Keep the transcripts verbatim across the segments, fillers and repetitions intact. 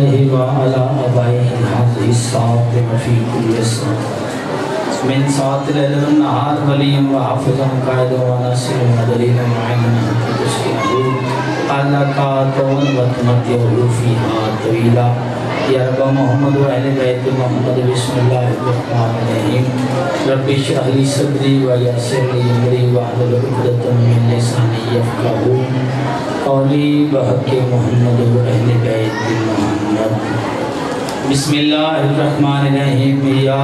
علیہ وعلا آبائہ حاضر صاحب وفی کل صاحب من ساعت لیل والنہار ولیم وحافظا قائد و ناصر و دلیل معین قدس کے حضور اللہ کا تون و تمتیہ فیہا طویلہ یا رب محمد و اہل بیت محمد بسم اللہ الرحمن الرحیم رب اشرح لی صدری و یسر لی امری واحلل عقدۃ من لسانی یفقہوا قولی بحق محمد و اہل بیت محمد بسم اللہ الرحمن الرحیم یا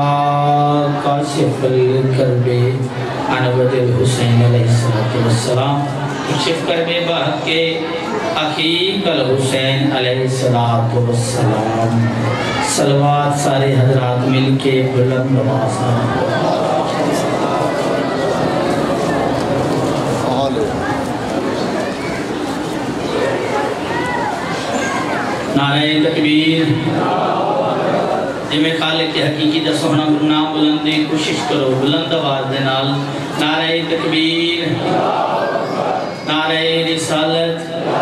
کاشف الکرب عن وجہ الحسین علیہ السلام کشف کرب بحق کے اخیق الحسین علیہ السلام صلوات سارے حضرات مل کے بلند نوازا نعرہ تکبیر جی میں خالق کے حقیقی دا سونا نام بلندی کوشش کرو بلند آواز دے نال نعرہ تکبیر نعرہ رسالت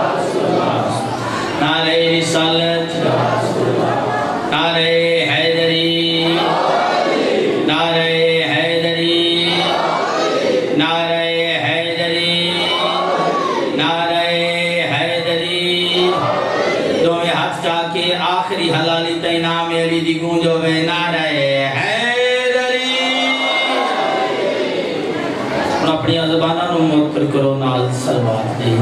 نعرہ رسالت نعرہ حیدری نعرہ حیدری نعرہ حیدری نعرہ حیدری دوئے ہاتھ چاہ کے آخری حلالی تینام علی دی گونجو میں نعرہ حیدری اپنی زبانہ نو موکر کرو نال سلوات دے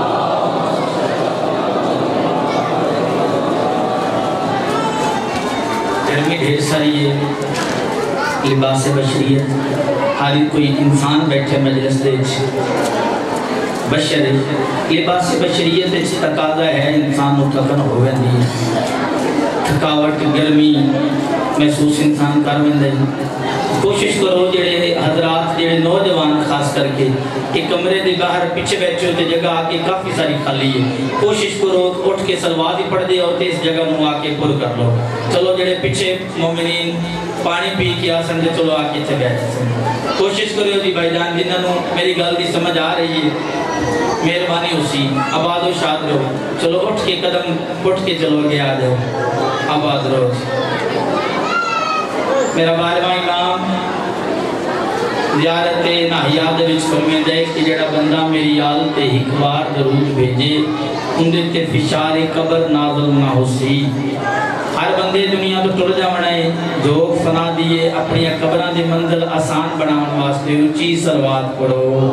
میں ڈھیر ساری یہ لباس بشریت ہر کوئی انسان بیٹھے مجلس دے بشر لباس بشریت تقاضا ہے انسان تھکن ہوئے دی تھکاوٹ گرمی محسوس انسان کر ویندے کوشش کرو جڑے حضرات جڑے نوجوان خاص کر کے کہ کمرے دے باہر پیچھے بیٹھے ہوتے جگہ آکے کافی ساری خالی ہے کوشش کرو اٹھ کے سلوات ہی پڑھ دے اور اس جگہ نو آکے پر کر لو چلو جڑے پیچھے مومنین پانی پی کے آسن دے چلو آکے تھے بیٹھے سن کوشش کرو جی بھائی جان جنہوں نو میری گل دی سمجھ آ رہی ہے مہربانی اسی آباد و شاد رہو چلو اٹھ کے قدم اٹھ کے چلو گیا دو آباد رہو میرا بارہواں امام زیارت ناہیاد وچ فرمائے دے کہ جڑا بندہ میری آل تے ہکوار درود بھیجے اندے تے فشار قبر نازل نہ ہو سی ہر بندے دنیا تو ٹر جاونا ہے جو فنا دیے اپنی قبران دی منزل آسان بناون واسطے اونچی صلوات پڑھو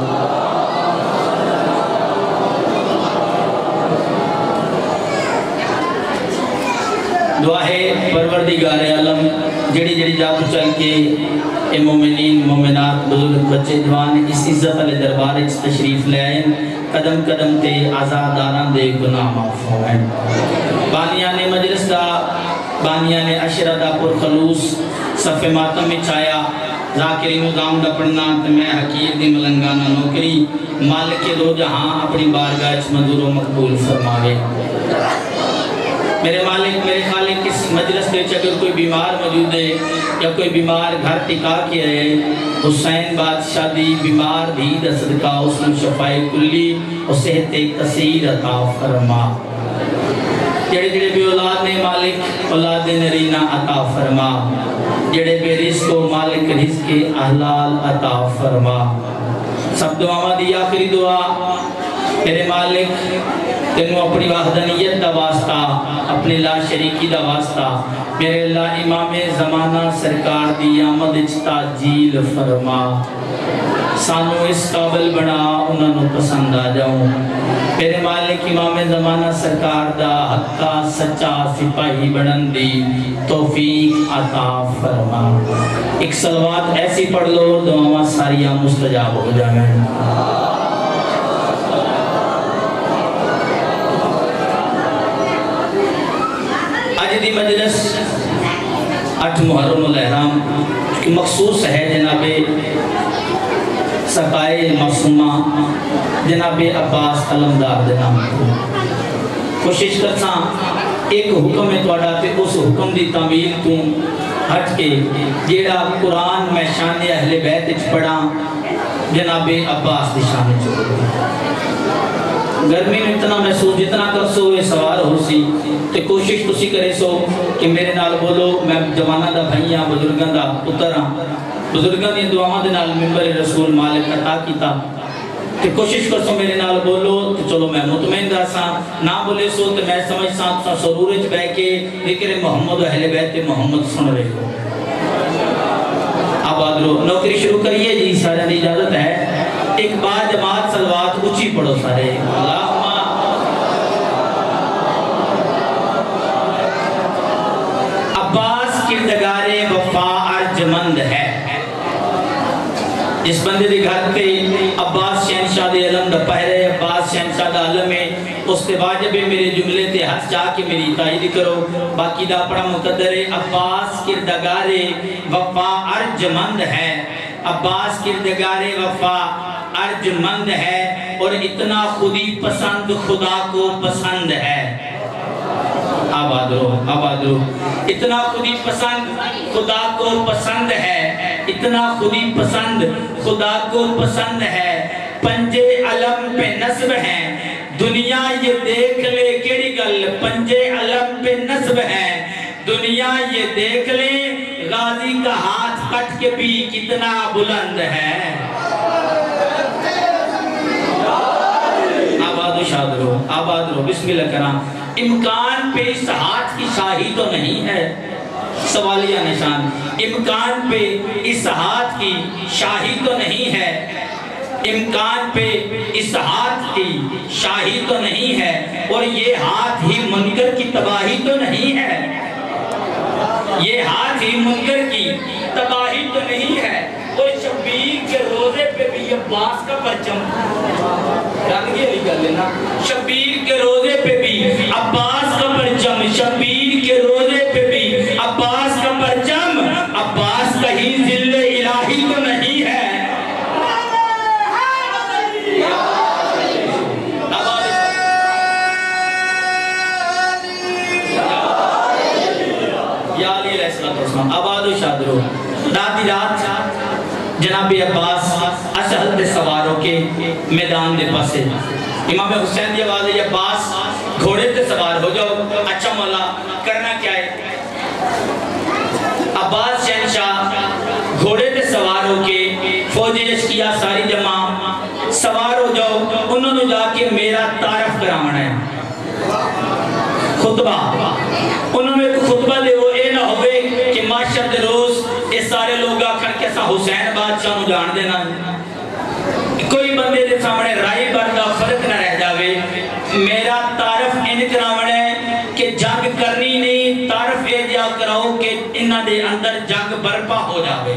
دعا ہے پروردگار عالم جڑی جڑی جاتو چل کے اے مومنین مومنات بزرگ بچے جوان اس عزت علی دربار اس تشریف لے آئیں قدم قدم تے آزاداران دے گناہ معاف ہوئیں بانیان مجلس دا بانیان عشرہ دا پر خلوص صف ماتم میں چایا ذاکری نظام دا پڑھنا تمہیں حقیر دی ملنگانا نوکری مالک دو جہاں اپنی بارگاہ اس منظور و مقبول فرماوے میرے مالک میرے خالق اس مجلس دے اگر کوئی بیمار موجود ہے یا کوئی بیمار گھر ٹکا کے ہے حسین بادشاہ دی بیمار بھی دا صدقہ اس نے شفاء کلی اور صحت کثیر عطا فرما جڑے جڑے بے اولاد نے مالک اولاد نرینہ عطا فرما جڑے بے رزق و مالک رزق احلال عطا فرما سب دعاواں دی آخری دعا میرے مالک تینوں اپنی وحدانیت دا واسطہ اپنی لا شریکی دا واسطہ میرے اللہ امام زمانہ سرکار دی آمد تاجیل فرما سانو اس قابل بنا انہوں نے پسند آ جاؤں میرے مالک امام زمانہ سرکار دا حقا سچا سپاہی بنن دی توفیق عطا فرما ایک صلوات ایسی پڑھ لو دعاواں ساریاں مستجاب ہو جائیں دی مجلس اٹھ محرم الاحرام کی مخصوص ہے جناب سقائے معصومہ جناب عباس علمدار دے نام کوشش کرساں ایک حکم ہے توڑا تے اس حکم دی تعمیل تو ہٹ کے جیڑا قرآن میں شان اہل بیت اچھ پڑھا جناب عباس دی شان اچھ گرمی میں اتنا محسوس جتنا کر سو یہ سوار ہو سی تے کوشش تسی کرے سو کہ میرے نال بولو میں جوانہ دا بھائی ہاں بزرگاں دا پتر ہاں بزرگاں دی دعاواں دے نال منبر رسول مالک عطا کیتا تے کوشش کر سو میرے نال بولو تے چلو میں مطمئن دا سا نہ بولے سو تے میں سمجھ سا تا سرور وچ بیٹھ کے ذکر محمد و اہل بیت محمد سن رہے ہو آباد رو نوکری شروع کریے جی سارے دی اجازت ہے ایک بار جماعت صلوات اچھی پڑھو سارے اللہم عباس کردگار وفا ارجمند ہے اس بندے دی گھر پہ عباس شہنشاہ دے علم دا پہرے عباس شہنشاہ دا علم ہے اس کے واجب میرے جملے تے ہاتھ جا کے میری تائید کرو باقی دا پڑا مقدر ہے عباس کردگار وفا ارجمند ہے عباس کردگار وفا ارجمند ہے اور اتنا خودی پسند خدا کو پسند ہے آباد رو آباد رو اتنا خودی پسند خدا کو پسند ہے اتنا خودی پسند خدا کو پسند ہے پنجے علم پہ نصب ہیں دنیا یہ دیکھ لے کیڑی گل پنجے علم پہ نصب ہیں دنیا یہ دیکھ لے غازی کا ہاتھ کٹ کے بھی کتنا بلند ہے آباد و شاد رو آباد رو بسم اللہ کرام امکان پہ اس ہاتھ کی شاہی تو نہیں ہے سوالیہ نشان امکان پہ اس ہاتھ کی شاہی تو نہیں ہے امکان پہ اس ہاتھ کی شاہی تو نہیں ہے اور یہ ہاتھ ہی منکر کی تباہی تو نہیں ہے یہ ہاتھ ہی منکر کی تباہی تو نہیں ہے اور شبیر کے روزے پہ بھی عباس کا پرچم رنگی علی کر لینا شبیر کے روزے پہ بھی عباس کا پرچم شبیر کے روزے پہ بھی عباس کا پرچم عباس کہیں ذل الہی تو نہیں ہے آباد و شادرو رات رات جناب عباس اسہل دے سواروں کے میدان دے پاسے امام حسین دی آواز ہے عباس گھوڑے تے سوار ہو جاؤ اچھا مولا کرنا کیا ہے عباس شہنشاہ گھوڑے تے سوار ہو کے فوج اشکیا ساری جمع سوار ہو جاؤ انہوں نے جا کے میرا تعارف کرامنا ہے خطبہ انہوں نے خطبہ دے وہ اے نہ ہوئے کہ معاشر دے روز اس سارے لوگ آکھن کیسا حسین بادشاہ نو جان دینا کوئی بندے دے سامنے رائی بردہ فرق نہ رہ جاوے میرا تعارف ان کرامن ہے کہ جنگ کرنی نہیں تعارف اے جا کراؤ کہ انہ دے اندر جنگ برپا ہو جاوے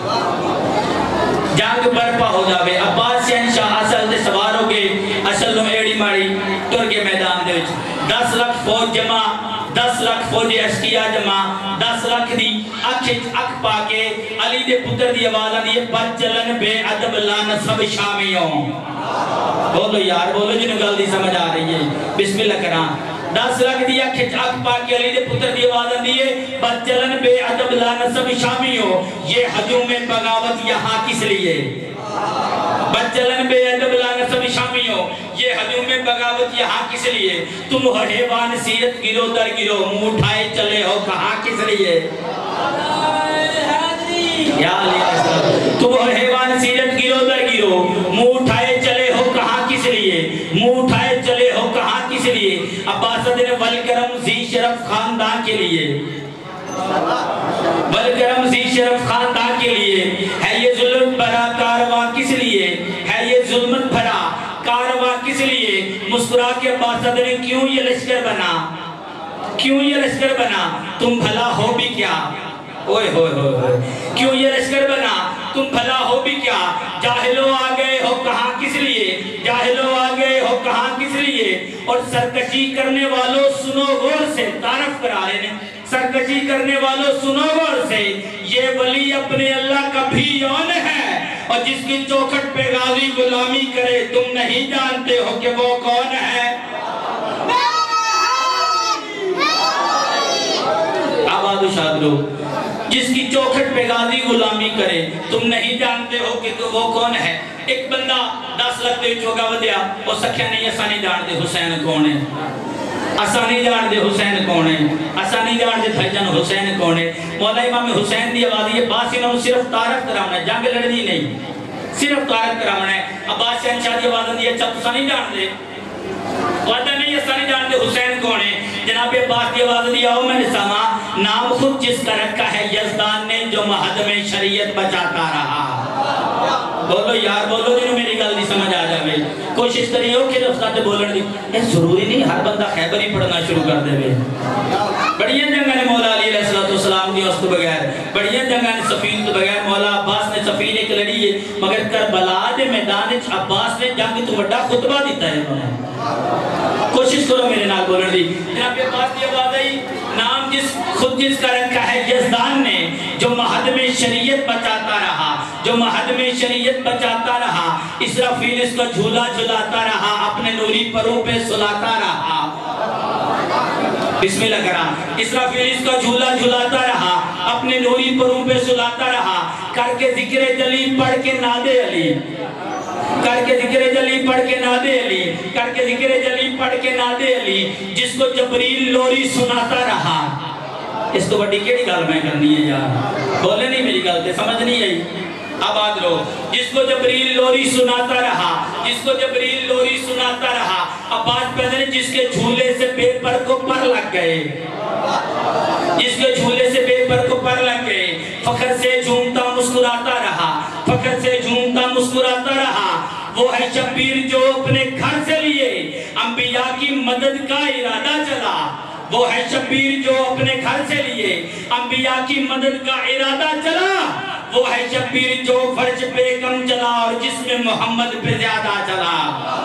جنگ برپا ہو جاوے عباس شہنشاہ اصل دے سوار ہو گئے اصل نو ایڑی ماڑی ٹر کے میدان دے وچ دس لاکھ فوج جمع دس لاکھ فوج اشکیا جمع دس لاکھ دی اکھ اکھ پا کے علی دے پتر دی آواز آدھی ہے بد چلن بے عدب لان سب شامیوں بولو یار بولو جنہوں گل دی سمجھ آ رہی ہے بسم اللہ کرام دس لاکھ دی اکھ اکھ پا کے علی دے پتر دی آواز آدھی ہے بد چلن بے عدب لان سب شامیوں یہ ہجوم بغاوت یہاں کس لیے بچلن بے عدب لانا سب شامیوں یہ ہجوم بغاوت یہاں کس لیے تم حیوان سیرت گرو در گرو منہ اٹھائے چلے ہو کہاں کس لیے یا علی تم حیوان سیرت گرو در گرو منہ اٹھائے چلے ہو کہاں کس لیے منہ اٹھائے چلے ہو کہاں کس لیے عباس نے ولکرم زی شرف خاندان کے لیے ولکرم زی شرف خاندان کے لیے ہے یہ ظلم بھرا کارواں کس لیے ہے یہ ظلمت بھرا کارواں کس لیے مسکرا کے عباس نے کیوں یہ لشکر بنا کیوں یہ لشکر بنا تم بھلا ہو بھی کیا اوئے ہوئے ہوئے کیوں یہ لشکر بنا تم بھلا ہو بھی کیا جاہلوں آ گئے ہو کہاں کس لیے جاہلوں آ گئے ہو کہاں کس لیے اور سرکشی کرنے والوں سنو غور سے تعارف کرا رہے ہیں سرکشی کرنے والوں سنو غور سے یہ ولی اپنے اللہ کا بھی یون ہے اور جس کی چوکھٹ پہ غازی غلامی کرے تم نہیں جانتے ہو کہ وہ کون ہے آباد و شاد لو جس کی چوکھٹ پہ غازی غلامی کرے. تم نہیں جانتے ہو کہ تو وہ کون ہے. ایک بندہ دس لکھ دے چوگا ودیا وہ سکھیا نہیں اسا نہیں جانتے حسین کون ہے. اسا نہیں جانتے حسین کون ہے. اسا نہیں جانتے بھائی جان حسین کون ہے. مولا امام حسین دی آواز یہ باس انہوں صرف تعارف کراؤنا ہے, جنگ لڑنی نہیں, صرف تعارف کراؤنا ہے. عباس شہنشاہ دی آواز دی اچھا تسا نہیں جانتے وعدہ نہیں اسا نہیں جانتے حسین کون ہے. جناب عباس دی آواز دی آؤ میں نے سما نام خود جس کا رکھا ہے یزدان نے جو مہد میں شریعت بچاتا رہا. بولو یار بولو جنہوں میری گل نہیں سمجھ آ جاوے. کوشش کری ہو کہ لفظات بولن دی یہ ضروری نہیں ہر بندہ خیبر ہی پڑھنا شروع کر دے بے. بڑیاں جنگاں نے مولا علی علیہ السلام دی اس تو بغیر, بڑیاں جنگاں نے صفین تو بغیر. مولا عباس نے صفین ایک لڑی ہے مگر کربلا دے میدان عباس نے جنگ تو بڑا خطبہ دیتا ہے انہوں نے. کوشش کرو میرے نال بولن دی. جناب عباس دی آواز آئی نام جس خود جس کا رکھا ہے یزدان نے جو مہد میں شریعت بچاتا رہا, جو مہد میں شریعت بچاتا رہا. اسرافیل اس کا جھولا جھلاتا رہا, اپنے نوری پروں پہ سلاتا رہا. بسم اللہ کرا. اسرافیل اس کا جھولا جھلاتا رہا, اپنے نوری پروں پہ سلاتا رہا. کر کے ذکر جلی پڑھ کے نادے علی, کر کے ذکر جلی پڑھ کے نادے علی, کر کے ذکر جلی پڑھ کے نادے علی. جس کو جبریل لوری سناتا رہا. اس کو بڑی کیڑی گل میں کرنی ہے یار, بولے نہیں میری گل تے سمجھ نہیں آئی. اب آج لو جس کو جبریل لوری سناتا رہا, جس کو جبریل لوری سناتا رہا. عباس پیدنے جس کے جھولے سے بے پر کو پر لگ گئے, جس کے جھولے سے بے پر کو پر لگ گئے. فخر سے جھومتا مسکراتا رہا, فخر سے جھومتا مسکراتا رہا. وہ ہے شبیر جو اپنے گھر سے لیے انبیاء کی مدد کا ارادہ چلا. وہ ہے شبیر جو اپنے گھر سے لیے انبیاء کی مدد کا ارادہ چلا. وہ ہے شبیر جو فرش پہ کم چلا اور جس میں محمد پہ زیادہ چلا.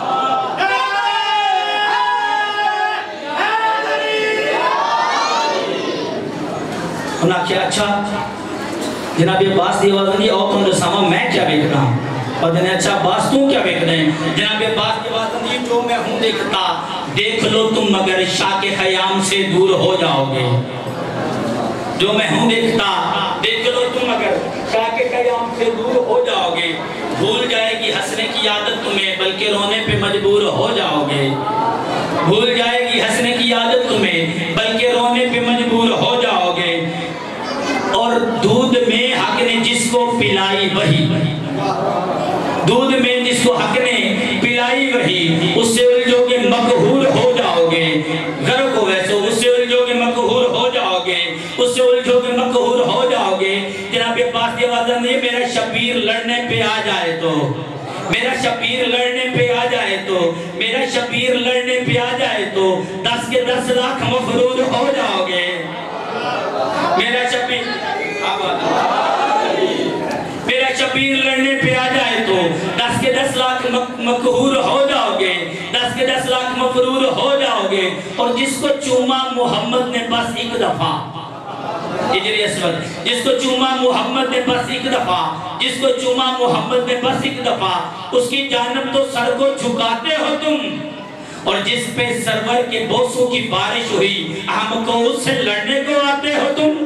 انہاں کیا اچھا جناب عباس دی آواز دی اور تم رسامہ میں کیا بیٹھ رہا ہوں. اور جنہیں اچھا عباس تم کیا بیٹھ رہے ہیں. جناب عباس دی آواز دی جو میں ہوں دیکھتا دیکھ لو تم مگر شاہ کے خیام سے دور ہو جاؤ گے. جو میں ہوں دیکھتا دیکھ لو تم مگر شاہ کے قیام سے دور ہو جاؤ گے. بھول جائے گی ہنسنے کی عادت تمہیں بلکہ رونے پہ مجبور ہو جاؤ گے. بھول جائے گی ہنسنے کی عادت تمہیں بلکہ رونے پہ مجبور ہو جاؤ گے. اور دودھ میں حق نے جس کو پلائی وہی, دودھ میں جس کو حق نے پلائی وہی, اس سے الجھو گے مقہور ہو جاؤ گے. غرق ہو ویسے اس سے الجھو گے مقہور ہو جاؤ گے, اس سے الجھو گے مقہور ہو جاؤ گے. جناب عباس کی آواز نہیں میرا شبیر لڑنے پہ آ جائے تو, میرا شبیر لڑنے پہ آ جائے تو, میرا شبیر لڑنے پہ آ جائے تو دس کے دس لاکھ مفروض ہو جاؤ گے. میرا شبیر میرا شبیر لڑنے پہ آ جائے تو دس کے دس لاکھ مقہور ہو جاؤ گے, دس کے دس لاکھ مفرور ہو جاؤ گے. اور جس کو چوما محمد نے بس ایک دفعہ, ہجری اسود, جس کو چوما محمد نے بس ایک دفعہ, جس کو چوما محمد نے بس ایک دفعہ, اس کی جانب تو سر کو جھکاتے ہو تم. اور جس پہ سرور کے بوسوں کی بارش ہوئی ہم کو اس سے لڑنے کو آتے ہو تم.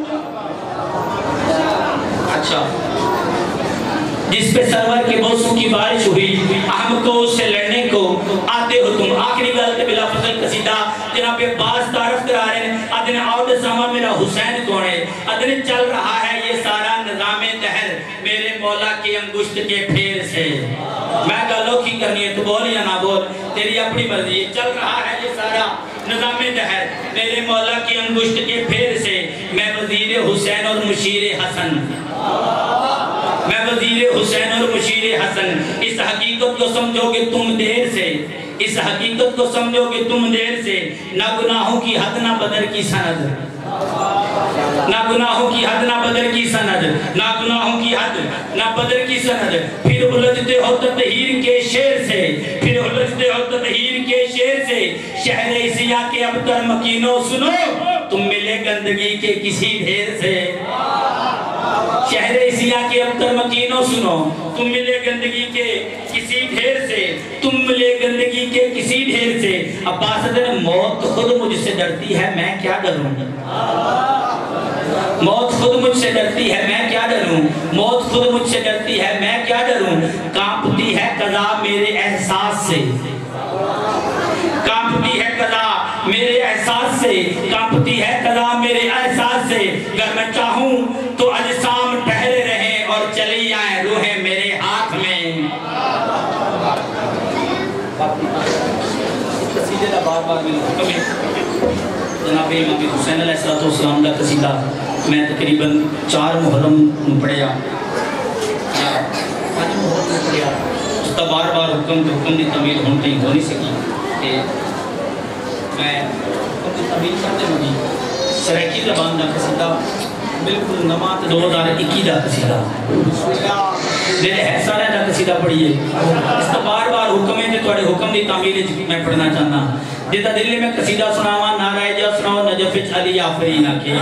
اچھا جس پہ سرور کے بوسوں کی بارش ہوئی ہم کو اس سے لڑنے کو آتے ہو تم. آخری غلط بلا فضل قصیدہ جناب باز تعارف کرا رہے ہیں. ادن آؤٹ ساما میرا حسین کون ہے. ادن چل رہا ہے یہ سارا نظام دہر میرے مولا کی انگشت کے پھیر سے. میں گالوں کی کرنی ہے تو بول یا نہ بول تیری اپنی مرضی ہے. چل رہا ہے یہ سارا نظام دہر میرے مولا کی انگشت کے پھیر سے. میں وزیر حسین اور مشیر حسن, میں وزیر حسین اور مشیر حسن. اس حقیقت کو سمجھو گے تم دیر سے, اس حقیقت کو سمجھو گے تم دیر سے. نہ گناہوں کی حد نہ بدر کی سند, نہ گناہوں کی حد نہ بدر کی سند, نہ گناہوں کی حد نہ بدر کی سند. پھر الجھتے ہو تطہیر کے شیر سے, پھر الجھتے ہو تطہیر کے شیر سے. شہر سیاہ کے ابتر مکینوں سنو تم ملے گندگی کے کسی ڈھیر سے. شہر سیاہ کے ابتر مکینوں سنو تم ملے گندگی کے کسی ڈھیر سے, تم ملے گندگی کے کسی ڈھیر سے. عباس نے موت خود مجھ سے ڈرتی ہے میں کیا ڈروں گی, موت خود مجھ سے ڈرتی ڈرتی ہے میں کیا ڈروں، موت خود مجھ سے ڈرتی ہے میں کیا ڈروں، کانپتی ہے قضا میرے احساس سے، کانپتی ہے قضا میرے احساس سے، کانپتی ہے قضا میرے احساس سے، اگر میں چاہوں تو اجسام ٹھہرے رہیں اور چلی آئیں روحیں میرے ہاتھ میں۔ بار بار میں حکم ہے جناب امام حسین علیہ السلام کا قصیدہ میں تقریباً چار محرم پڑھیا پانچ محرم پڑھیا، اس کا بار بار حکم تو حکم دی تعمیل ہون تھی ہو نہیں سکی کہ میں حکم دی تعمیل کرتے ہوگی سریکی زبان کا قصیدہ بالکل نمات دو ہزار اکی کا قصیدہ میرے ہے سارے کا قصیدہ پڑھیے، اس کا بار بار حکم ہے جو حکم دی تعمیل میں پڑھنا چاہنا جیتا دلی میں قصیدہ سناوا نعرہ جا سناو نجف علی آفرین کے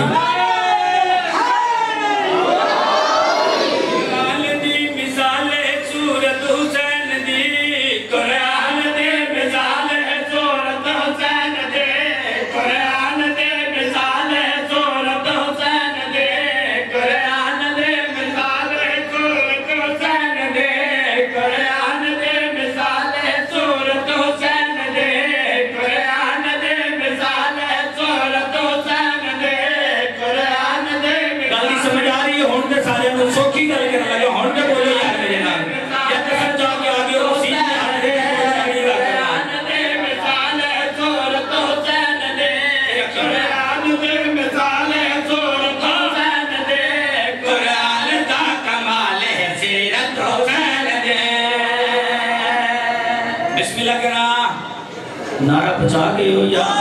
نعرہ پچا کے ہو یا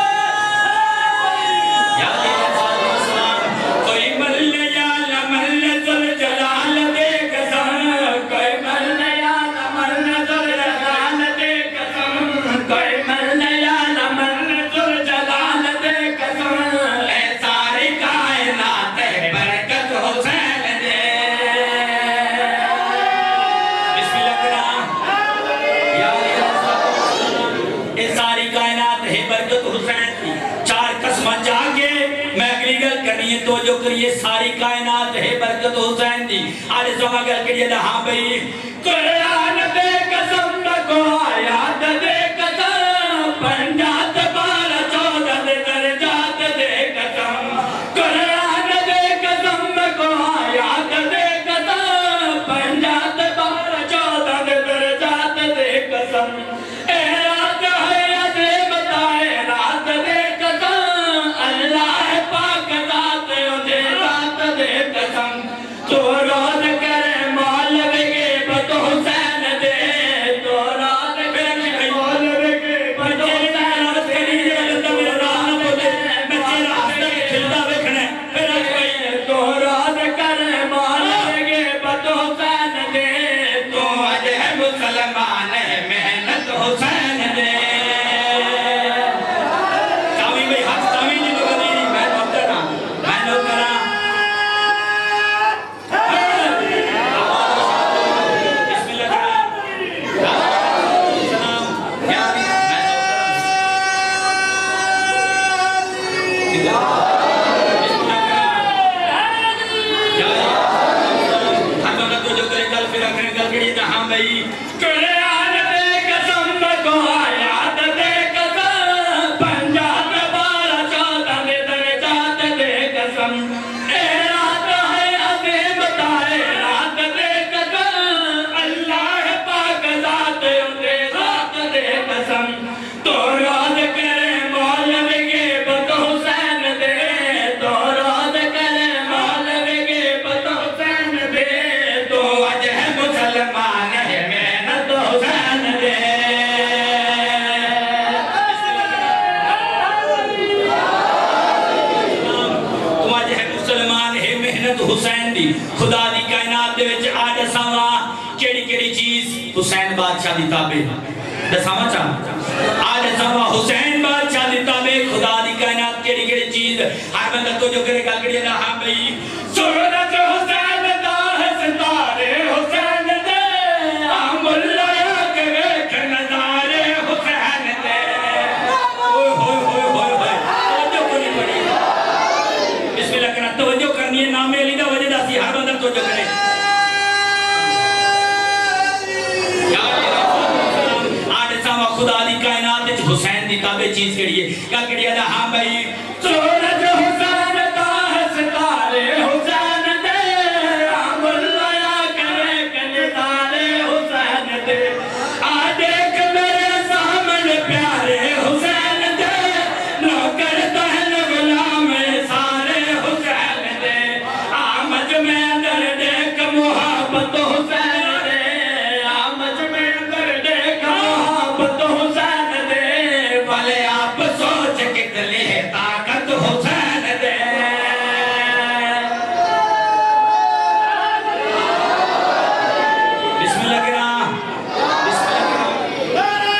جو کریے ساری کائنات ہے برکت حسین دی آج سمجھ گل کریے ہاں بھئی قرآن دے قسم کو آیات دے قسم پنجات بارہ چودہ دے درجات دے قسم قرآن دے قسم کو آیات دے قسم پنجات بارہ چودہ دے درجات دے قسم اے رات ہے عظیم تائے رات دے قسم اللہ پاک تو روز کرے مولوی کے بت حسین دے تو روز کرے مولوی کے بت حسین دے تو روز کرے مولوی کے بت حسین دے تو روز کرے مولوی کے بت حسین دے تو اج ہے مسلمان ہے محنت حسین دے کامی بھئی حق کامی جی تو کری میں نوکر ہاں میں نوکر ہاں حسین دی خدا دی کائنات دے وچ آج ساوا کیڑی کیڑی چیز حسین بادشاہ دی تابع دساوا چاہ آج ساوا حسین بادشاہ دی تابع خدا دی کائنات کیڑی کیڑی چیز ہر بندہ تو جو کرے گا کڑی نہ ہاں بھئی سورت حسین دا ہے ستارے حسین دے ہم اللہ کے ویکھ نظارے حسین دے ہوئے ہوئے ہوئے ہوئے ہوئے توجہ کو نہیں پڑی بسم اللہ کرنا توجہ کرنی ہے امام علی دا وجہ دا سی ہر بندر تو جو کرے آٹھ سامہ خدا دی کائنات حسین دی تابع چیز کریے کیا کریے دا ہاں بھائی سورج حسین دا ہے ستارے حسین دے آم اللہ کرے کنتارے حسین دے آ دیکھ میرے سامنے پیارے حسین دے نو کرتا ہے غلام سارے حسین دے آمد میں اندر دیکھ محبت حسین دے آمد میں اندر دیکھ محبت حسین دے بھلے آپ سوچ کتنی طاقت حسین دے بسم اللہ کرام بسم اللہ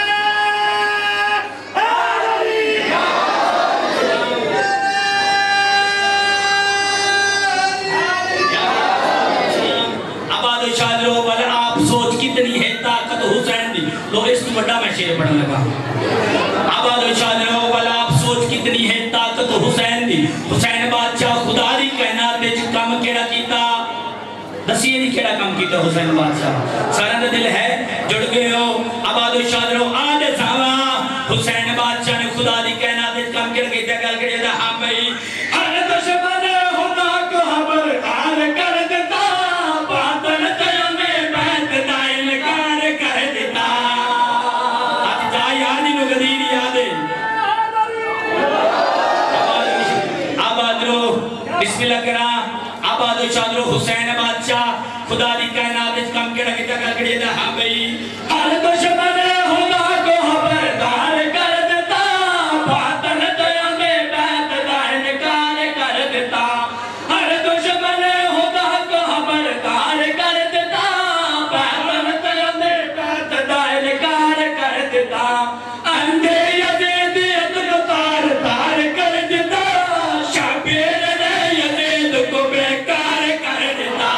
کرام آباد و شادرو بھلے آپ سوچ کتنی ہے طاقت حسین دی لو اس تو بڑا میں شیر پڑھنے لگا آباد و شادرو بھلے آپ سوچ کتنی ہے طاقت حسین دی حسین بادشاہ خدا دی کائنات دے کام کیڑا کیتا دسیے نہیں کیڑا کام کیتا حسین بادشاہ سارا دل ہے جڑ گئے ہو آباد و شادرو آدھے ساوا حسین بادشاہ نے خدا دی کائنات دے کام کیڑا کیتا گل کریے دا ہاں بھئی ہر دشمن خدا کو خبردار کر دیتا باطل تیوں میں بیت دا انکار کر دیتا آج جا یادی نو گدیر یادے آباد رو بسم اللہ کرام آباد و شادرو حسین بادشاہ خدا دی کائنات اس کام کے رکھتا کر کریے دا ہاں بھئی ہر دشمن خدا کو خبردار کر دیتا باطل تیوں میں بیت دا انکار کر دیتا ہر دشمن خدا کو خبردار کر دیتا باطل تیوں میں بیت دا انکار کر دیتا اندھے یزیدیت کو تار تار کر دیتا شبیر نے یزید کو بیکار کر دیتا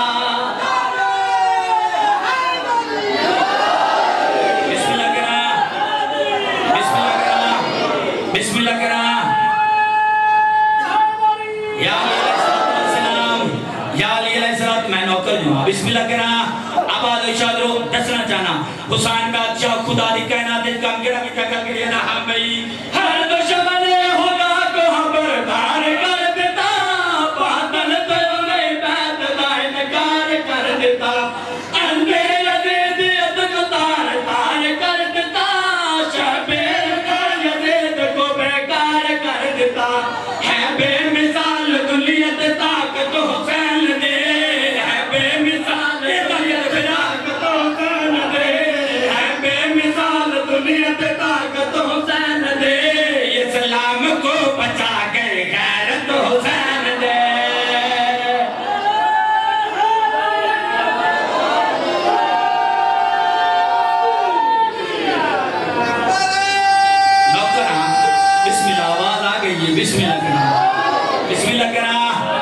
بسم اللہ کرام بسم اللہ کرام بسم اللہ کرام یا علی علیہ السلام یا علی علیہ السلام میں نوکر جو ہوں بسم اللہ کرام آباد و شادرو دسنا چاہنا حسین بادشاہ خدا دی کائنات اس کام کیڑا کیتا کر کریے نا ہاں بھئی ہر دشمن خدا کو خبردار کر دیتا باطل تیوں میں بیت دا انکار کر دیتا اندھے یزیدیت کو تار تار کر دیتا شبیر کا یزید کو بیکار کر دیتا ہے بے مثال دلیت طاقت حسین دے ہے بے مثال دلیت طاقت حسین دے ہے بے مثال دلیت طاقت حسین دے اسلام کو بچا کر غیرت حسین دے نوکرہ بسم اللہ آواز آ گئی ہے بسم اللہ کرنا بسم اللہ کرنا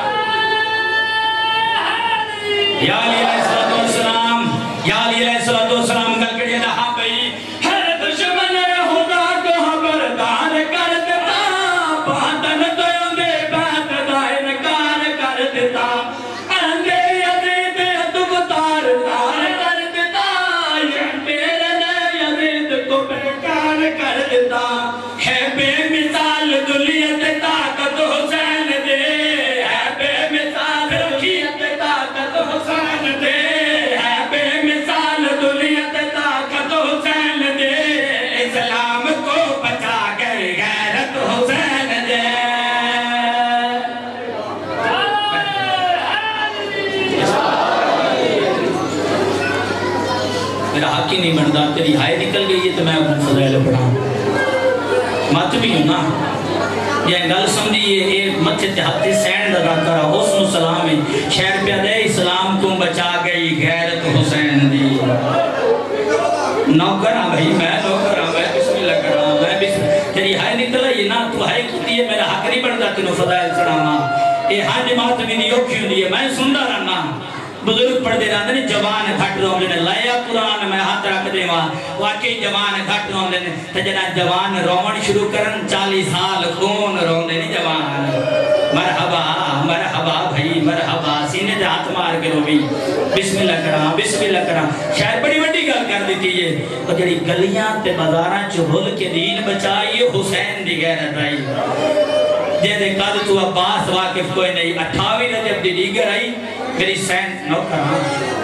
یا علی علیہ السلام یا علی علیہ السلام گل کریے نا ہاں بھئی ہر دشمن خدا کو خبردار کر دیتا باطل تیوں میں بیت دا انکار کر دیتا اندھے یزیدیت کو تار تار کر دیتا شبیر نے یزید کو بیکار کر دیتا ہے بے مثال دلیت طاقت حسین دے ہے بے مثال دلیت طاقت حسین دے ہے بے مثال دلیت طاقت حسین دے اسلام کو بچا کر غیرت حسین دے میرا حق ہی نہیں بنتا تیری ہائے نکل گئی ہے تو میں اپنے فضائل پڑھا مت بھی ہوں نا یہ گل سمجھیے ایک متھے تہتی سینڈ دا کرا حسن و سلام ہے شہر پہ دے اسلام کو بچا گئی غیرت حسین دی نوکرہ بھائی میں نوکرہ میں بسم اللہ کرا میں بسم تیری ہائے نکل یہ نا تو ہائے کیتی ہے میرا حق نہیں بنتا تینوں فضائل سناما یہ ہاں جماعت میں نہیں اوکھیوں دی ہے میں سندہ رہنا بزرگ پڑھ دے رہا تھا جوان گھٹ رو نے لیا قرآن میں ہاتھ رکھ دے وہاں واقعی جوان گھٹ رو نے تجنا جوان رومن شروع کرن چالیس سال کون رو نے جوان مرحبا مرحبا بھائی مرحبا سینے دے ہاتھ مار کے رو بھی بسم اللہ کرا بسم اللہ کرا شاید بڑی بڑی گل کر دیتی ہے اور جڑی گلیاں تے بازاراں چ رول کے دین بچائی حسین دی غیرت آئی جے دے قد تو عباس واقف کوئی نہیں اٹھاویں رجب دی دیگر آئی میری سین نو کرا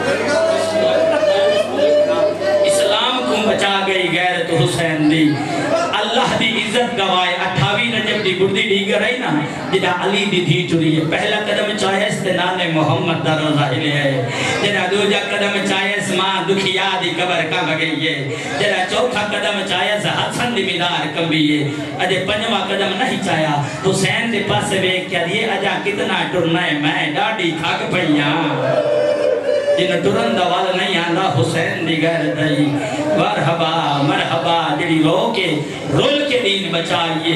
اسلام کو بچا گئی غیرت حسین دی اللہ دی عزت گوائے اٹھاویں رجب دی گردی دیگر آئی نا جنہا علی دی دھی چوری ہے پہلا قدم چاہے استنان محمد دا روزہ ہلے ہے جنہا دوجہ قدم چاہے اس ماں دکھیا دی قبر کا بگئی ہے جنہا چوکھا قدم چاہے اس حسن دی مدار کبھی ہے اجھے پنجوہ قدم نہیں چاہیا حسین دے پاس بے کیا دیئے اجھا کتنا ٹرنا ہے میں ڈاڑی کھاک پہیاں جن ٹرن دوال نہیں آندہ حسین دی غیرت آئی مرحبا مرحبا جڑی رو کے رول کے دین بچائیے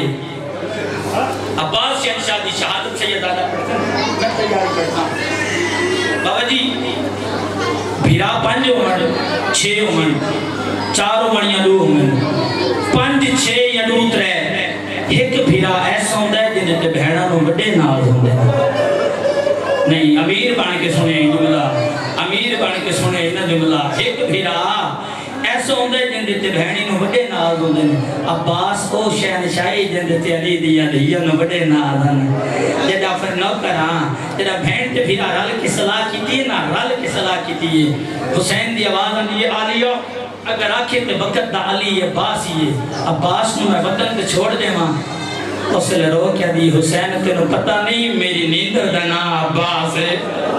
عباس شہنشاہ دی شہادت سے یہ دادا پڑھتا ہے میں تیاری کرتا ہوں بابا جی بھیرا پانچ عمر چھے عمر چار عمر یا دو عمر پانچ چھے یا دو ترے ایک بھیرا ایسا ہوندہ ہے جنہیں تے بہنہ نو بڑے ناز ہوندہ ہے نہیں امیر بان کے سنے جملہ امیر بان کے سنے نہ جملہ ایک بھیرا ایسا ہوندہ ہے جن دیتے بہنی نو بڑے ناز ہوندے عباس او شہنشاہی جن دیتے علی دیا دیا نو بڑے ناز ہوندے جدہ پھر نو کران جدہ بہن تے بھیرا رل کی صلاح کی تیئے نا رل کی صلاح کی تیئے حسین دی آواز آنی یہ آلیو اگر آکھے تے وقت دا علی عباس ہی ہے عباس نو میں وطن تے چھوڑ دے ماں اس لئے رو کیا دی حسین تے نو پتہ نہیں میری نیندر دنا عباس ہے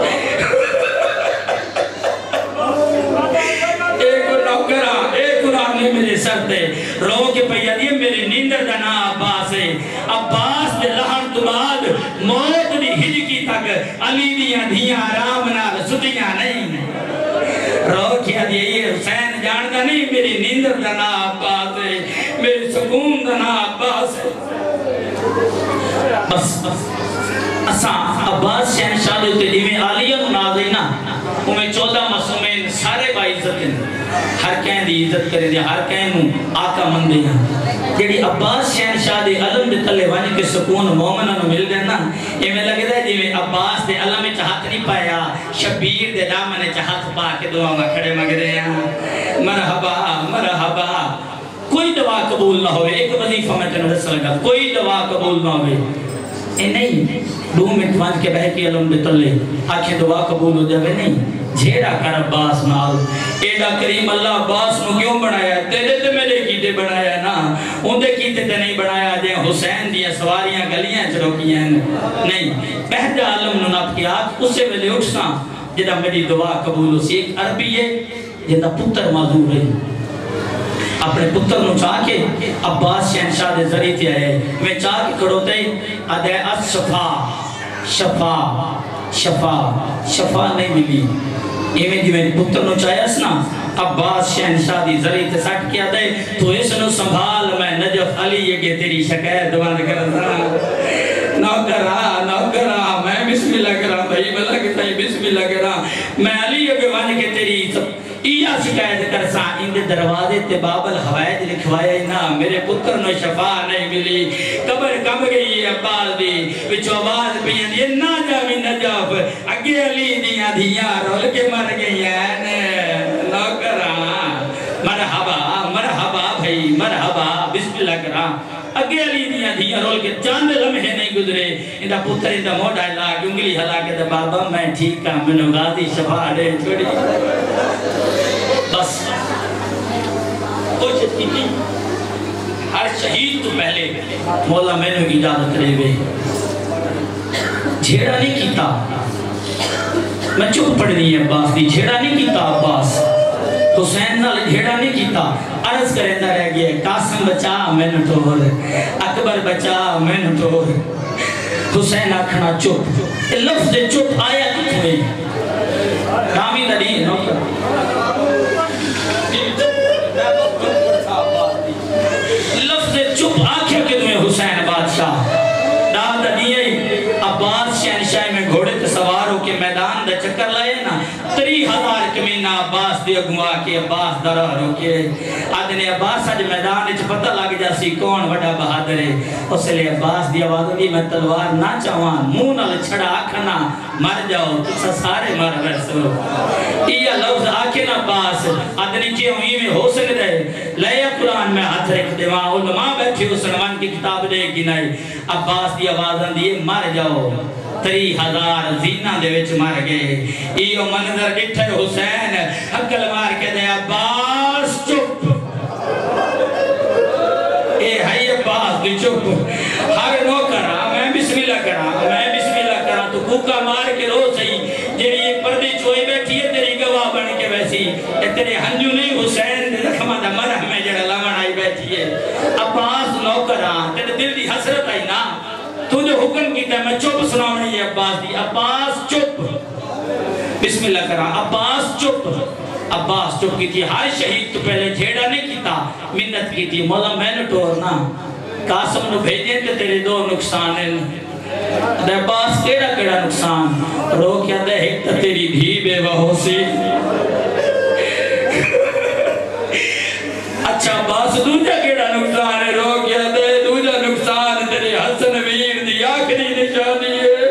میرے سر تے رو کے پہیا دیئے میری نیندر دنا عباس ہے عباس دے لہن تو بعد موت دی ہجکی تک علی دیاں دیاں آرام نال ستیاں نہیں رو کیا دیئے یہ حسین جاندہ نہیں میری نیندر دنا عباس ہے میری سکون دنا عباس ہے بس اساں عباس شہنشاہ دے دیویں آلیہ نازینا ہمیں چودہ مسلمین سارے باعزت ہیں ہر کہیں دی عزت کرے دیا ہر کہیں آقا من دیا جیڑی عباس شہنشاہ دے علم دے تلے وانی کے سکون مومنہ نو مل گئے نا یہ میں لگے دا جی میں عباس دے علم چاہت نہیں پایا شبیر دے دامن چاہت پا کے دعا میں کھڑے مگ رہے ہیں مرحبا مرحبا کوئی دعا قبول نہ ہوئے ایک وظیفہ میں تنہوں رسل لگا کوئی دعا قبول نہ ہوئے اے نہیں دو منٹ وانج کے بہ کی علم دے تلے آنکھیں دعا قبول ہو جاوے نہیں جھیڑا کر عباس نال ایڈا کریم اللہ عباس نو کیوں بنایا تیرے تے میرے کیتے بنایا نا ان دے کیتے تے نہیں بنایا دے حسین دیا سواریاں گلیاں چروکیاں نہیں پہجا علم نو نب کی آت اسے ویلے اٹھنا جدہ میری دعا قبول ہو سی ایک عربی ہے جدہ پتر معذور ہے اپنے پتر نو چاہ کے عباس شہنشاہ دے ذریعے تے آئے میں چاہ کے کھڑوتے ادھے اس شفا شفا شفا شفا نہیں ملی یہ میں جو میں پتر نو چاہے اس نا عباس شہنشاہ دی ذریعے تے سٹ کیا دے تو اس نو سنبھال میں نجف علی یہ کہ تیری شکایت بند کرنا نوکرہ نوکرہ میں بسم اللہ کرا بھائی بلا کہ تائی بسم اللہ کرا میں علی یہ کہ وان کہ تیری ایا شکایت کرسا ان دے دروازے تے بابل حوائد لکھوائے نا میرے پتر نو شفا نہیں ملی قبر کم گئی ہے عباس دی وچو آواز پیان یہ نا جاوی نجف اگے علی دیاں دیاں رول کے مر گئی ہے نوکران مرحبا مرحبا بھائی مرحبا بسم اللہ کرام اگے علی دیاں دیاں رول کے چاند لمحے نہیں گزرے اندہ پتر اندہ موڑا لاغ انگلی حلا کے دے بابا میں ٹھیک کام منو غازی شفا دے چھوڑی بس کوشش کی تھی ہر شہید تو پہلے مولا میں نے اجازت رہے ہوئے جھیڑا نہیں کیتا میں چپ پڑھنی ہے عباس دی جھیڑا نہیں کیتا عباس حسین نال جھیڑا نہیں کیتا عرض کریں دا رہ گیا قاسم بچا میں نے ٹور اکبر بچا میں نے ٹور حسین آکھنا چپ لفظ چپ آیا کتنے کامی نہ نوکر لفظ چپ آکھے کہ تمہیں حسین بادشاہ داد دیئے عباس شہنشاہ میں گھوڑے تے سوار ہو کے میدان دا چکر لائے نا تری ہزار کمینہ عباس دی دی اگوا کے عباس درہ روکے آدھنے عباس آج میدان اچھ پتہ لگ جاسی کون وڈا بہادر ہے اس لئے عباس دی آواز دی میں تلوار نہ چاہوان مونل چھڑا آکھنا مر جاؤ تُسا سارے مر ویسو یہ لفظ آکھن عباس آدھنے کی ہوئی میں حسن دے لئے قرآن میں ہاتھ رکھ دے وہاں علماء بیٹھے اس نمان کی کتاب دے گی نہیں عباس دی آواز دی مر جاؤ تری ہزار زینہ دے وچ مر گئے ایو منظر ڈٹھے حسین حقل مار کے دے عباس چپ اے ہائی عباس دی چپ ہر نو کرا میں بسم اللہ کرا میں بسم اللہ کرا تو کوکا مار کے رو سہی جیڑی ایک پردی چوئی بیٹھی ہے تیری گواہ بن کے ویسی اے تیرے ہنجو نہیں حسین دے زخمہ دا مرح میں جڑا لمن آئی بیٹھی ہے عباس نو کرا تیرے دل دی حسرت آئی نا تو جو حکم کیتا ہے میں چپ سناؤنی ہے عباس دی عباس چپ بسم اللہ کرا عباس چپ عباس چپ کی تھی ہر شہید تو پہلے جھیڑا نہیں کیتا منت کی تھی مولا میں نے ٹورنا قاسم نو بھیجیں تے تیرے دو نقصان ہیں دے عباس کیڑا کیڑا نقصان رو کیا دے ایک تا تیری بھی بے وہو سی اچھا عباس دوجہ کیڑا نقصان ہے رو کیا دے دوجہ نقصان تیرے حسن ویر دی آخری نشانی ہے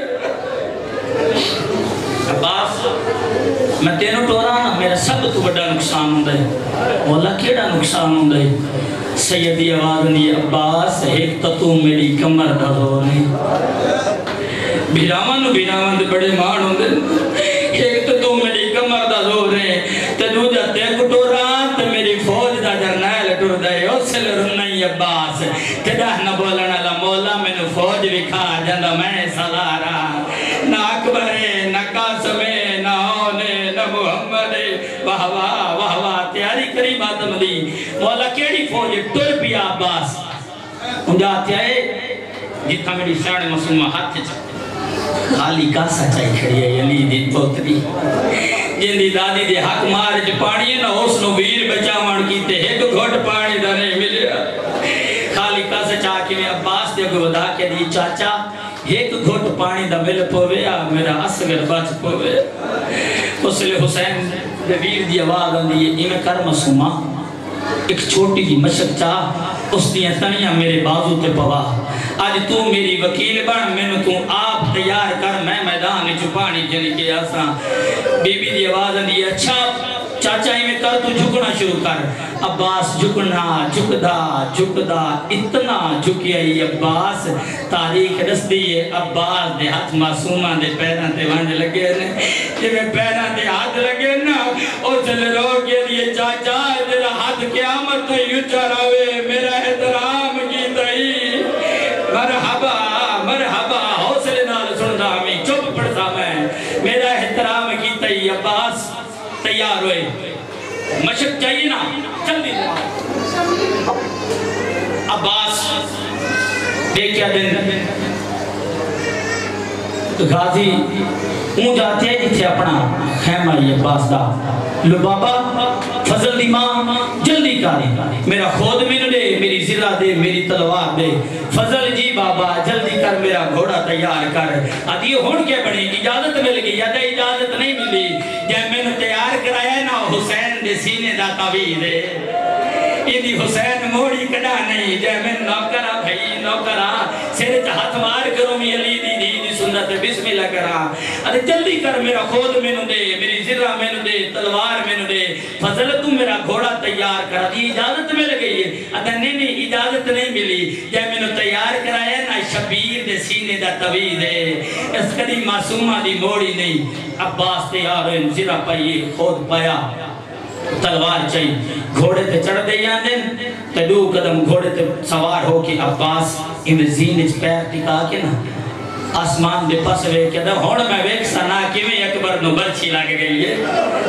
عباس میں تینوں ٹورانا میرا سب تو بڑا نقصان ہوں دے مولا کیڑا نقصان ہوں دے سیدی آواز نہیں عباس ایک تا تو میری کمر دا زور نہیں بیرامان بیرامان دے بڑے مان ہوں دے ایک تا تو میری کمر دا زور نہیں تے دو جاتے کٹوران تے میری فوج دا جرنائل ٹور دے اسل رنائی عباس تے دہ نہ بولنا لا مولا میں نے فوج بکھا جندہ میں سالارا نہ اکبر نہ قاسم نہ ہونے نہ محمد واہ واہ واہ واہ تیاری کریم آدم دی مولا کیڑی فوج ٹر پیا عباس ان جاتے آئے جتا میری ساڑھ مسلمہ ہاتھ چاہتے خالی کاسا چاہی کھڑی ہے یلی دی پوتری جن دی دادی دے حق مار جو پانی ہے نا اس نو ویر بچاوان کی تے ایک گھوٹ پانی دا نہیں ملے خالی کاسا چاہ کے میں عباس دے کو ودا کے دی چاچا ایک گھوٹ پانی دا مل پوے میرا اصغر بچ پوے اس لئے حسین دے ویر دی آواز آندی ہے ایمیں کر مسوما ایک چھوٹی کی مشک چاہ اس دیاں تنیاں میرے بازو تے پوا آج تو میری وکیل بن میں نے تو آپ تیار کر میں میدان چھپانی جنی کے آساں بی بی دی آواز آندی ہے اچھا چاچا ہی میں کر تو جھکنا شروع کر عباس جھکنا جھکدا جھکدا اتنا جھکیا ہی عباس تاریخ رس دیئے عباس دے ہاتھ معصومہ دے پیران دے وانج لگے نے کہ میں پیران دے ہاتھ لگے نا او چل رو کے لیے چاچا تیرا ہاتھ قیامت تو یوں چراوے میرا احترام کی تئی مرحبا مرحبا حوصلے نال سندا ہمیں چپ پڑتا میں میرا احترام کی تئی عباس تیار ہوئے مشک چاہیے نا جلدی عباس دیکھیا دن غازی اون جاتے ہیں جتھے اپنا خیمہ یہ عباس دا لبابا فضل دی ماں جلدی کاری میرا خود میں دے میری زرہ دے میری تلوار دے فضل جی بابا جلدی کر میرا گھوڑا تیار کر آدھی ہون کے بڑی اجازت مل گئی یا دے اجازت نہیں ملی جب میں نے تیار کرایا نا حسین دے سینے دا طویل ہے یہ حسین موڑی کڑا نہیں جب میں نوکرہ بھائی نوکرہ سیرے ہاتھ مار کروں میں علی دی دی دی سنت بسم اللہ کرا ارے جلدی کر میرا خود میں نو دے میری زرہ میں نو دے تلوار میں نو دے فضل تو میرا گھوڑا تیار کرا دی اجازت مل گئی ہے ادھا نہیں نہیں اجازت نہیں ملی جب میں نو تیار کرایا نا شبیر دے سینے دا طویل ہے اس کدی معصومہ دی موڑی نہیں عباس تیار ہوئے زرہ پائیے خود پایا تلوار چاہیے گھوڑے تے چڑھ دے جاندے تے دو قدم گھوڑے تے سوار ہو کے عباس ان زین اچ پیر ٹکا کے نا آسمان دے پاس وے کے دا ہون میں ویک سنا کی میں اکبر نو برچی لگ گئی ہے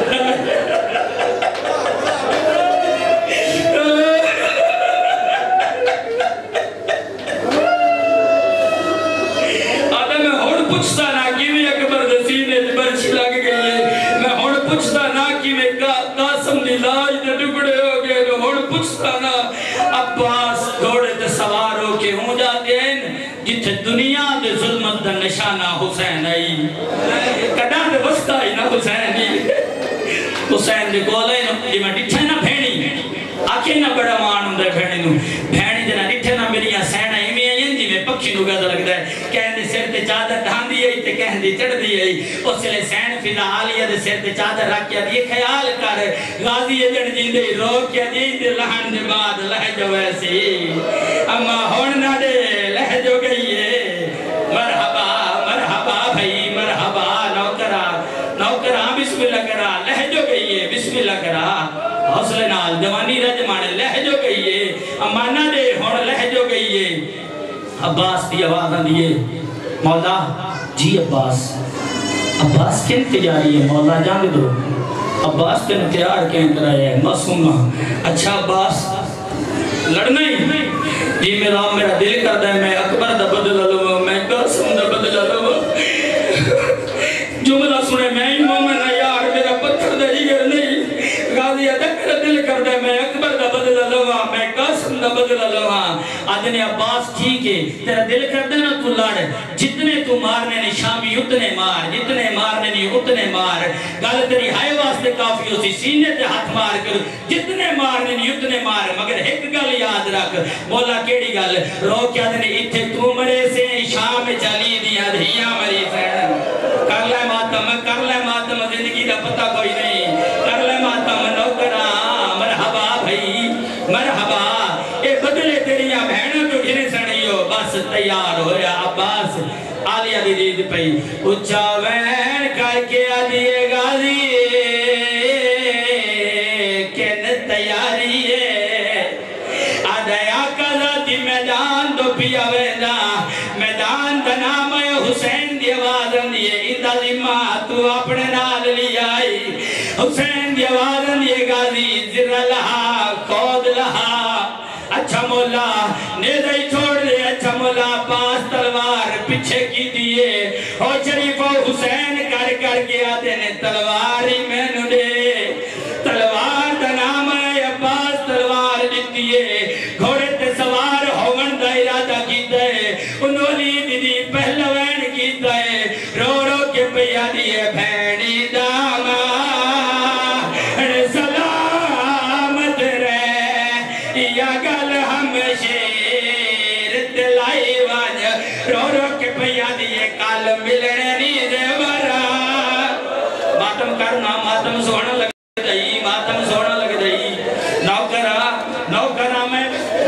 آدھا میں ہون پوچھتا نا کی میں اکبر دے سینے برچی لگ گئی ہے میں ہون پوچھتا نا کی میں قاسم دی لاج دے ٹکڑے ہو گئے تو ہون پوچھتا نا عباس گھوڑے تے سوار ہو کے ہوں جاتے ہیں جتھے دنیا دے ظلمت دا نشانہ حسین آئی کڑا دے وسطہ ہی نا حسین ہی حسین دے کولے جی میں ڈٹھے نہ بھینی آکھے نہ بڑا مان ہوں دے بھینی نو بھینی جنا ڈٹھے نہ میری سینہ ہی میں آئین جی میں پکھی نو گزر لگتا ہے کہن دے سر تے چادر ڈھان دی ہے تے کہن دے چڑھ دی ہے اس لئے سین فضا عالیہ دے سر تے چادر رکھ کیا یہ خیال کر غازی جن جی دے روک کیا جی دے لہن دے بعد لہ جو ویسی اما ہون نہ دے لہ جو گئی ہے مرحبا مرحبا بھائی مرحبا نوکرہ نوکرہ بسم اللہ کرا لہ جو گئی ہے بسم اللہ کرا حوصلے نال جوانی رج مانے لہ جو گئی ہے امانہ دے ہون لہ جو گئی ہے عباس دی آواز آندی ہے مولا جی عباس عباس کن تجاری ہے مولا جان دو عباس تن تیار کہیں کرایا ہے معصومہ اچھا عباس لڑنا ہی جی میرا میرا دل کرتا ہے میں اکبر دا بدل لوں میں قاسم دا بدل لوں جملہ سنے میں ہی مومن ہے یار میرا پتھر دا جگر نہیں غازی ادھر میرا دل کرتا ہے میں اکبر دا بدل لوں میں قاسم دا بدل لوں آدھنے عباس ٹھیک ہے تیرا دل کرتا ہے نا تو لڑ جتنے تو مارنے نہیں شامی اتنے مار جتنے مارنے نہیں اتنے مار گل تیری ہائے واسطے کافی ہو سی سینے تے ہاتھ مار کر جتنے مارنے نہیں اتنے مار مگر ایک گل یاد رکھ مولا کیڑی گل رو کیا دنے اتھے تو مرے سے شام چلی دیا دھیاں مری سین کر لے ماتم کر لے ماتم زندگی دا پتہ کوئی نہیں کر لے ماتم نوکرہ مرحبا بھائی مرحبا اے بدلے تیریاں بہنوں تو گھنے سڑیو بس تیار ہو یا عباس آلیہ دی دید پئی اچھا وین کر کے آدھیے غازی کن تیاری ہے آدھیا قضا دی میدان دو پیا ویدہ میدان دا نام ہے حسین دی آواز اندیے اندہ ذمہ تو اپنے نال لی آئی حسین دی آواز اندیے غازی زر لہا قود لہا اچھا مولا نیزائی چھوڑ دے اچھا مولا پاس تلوار پچھے کی دیئے او شریف و حسین کر کر کے آتے نے تلواری میں نو دے تلوار دا نام ہے پاس تلوار دیتیے گھوڑے تے سوار ہوگن دا ارادہ کیتا ہے انہولی دیدی پہلوین کیتا ہے رو رو کے پیا دیئے بھینی داما سلامت رہ یا گل ہم شیر دلائی واج رو رو کے پیا دیئے کال ملنے نیزے ورا ماتم کرنا ماتم سونا لگ دائی ماتم سونا لگ دائی نوکرہ نوکرہ میں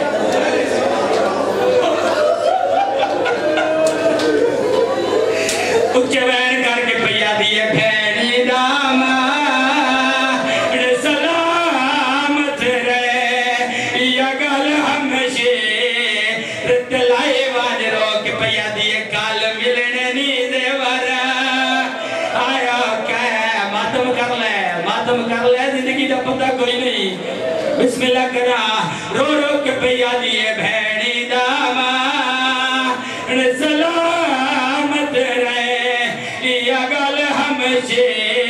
اچھے وین کر کے پیا دیئے بھینی داما سلامت رہ یا گل ہم شیر دلائی واج رو کے پیا دیئے کال ملنے نیزے ورا آیا کہہ ماتم کر لے ماتم کر لے زندگی دا پتہ کوئی نہیں بسم اللہ کرا رو رو کے پیا دیئے بھینی داما سلامت رہ یا گل ہم شیر